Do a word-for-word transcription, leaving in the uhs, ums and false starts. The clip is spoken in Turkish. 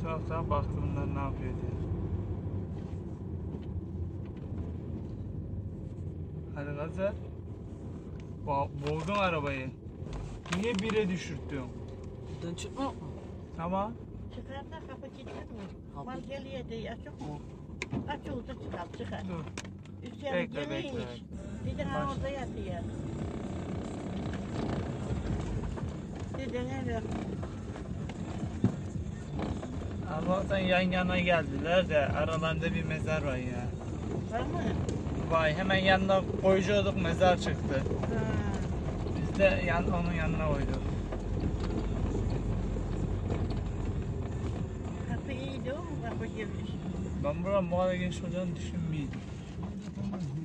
Sonra baktım bunlar ne yapıyor diye. Hadi gaza. Bo boğdun arabayı. Niye bire düşürttün? Buradan çıkma mı? Tamam. Çıkarsa kapı kilitli mi? Kapı- Mal geliyor diye açık mı? Aç oldu çıkar çıkar. Dur. Üstelik Bekle, bekle, yeniymiş. bekle. Bir de Baş- orada yatıyor. Dedene ver. Allah'tan yan yana geldiler de aralarında bir mezar var ya. Var mı? Vay hemen yanına koyuyorduk mezar çıktı. Ha. Biz de yan, onun yanına koyduk. Kapı iyiydi o mu? Kapı girmiş. Ben buranın bu kadar geniş olacağını düşünmüyordum.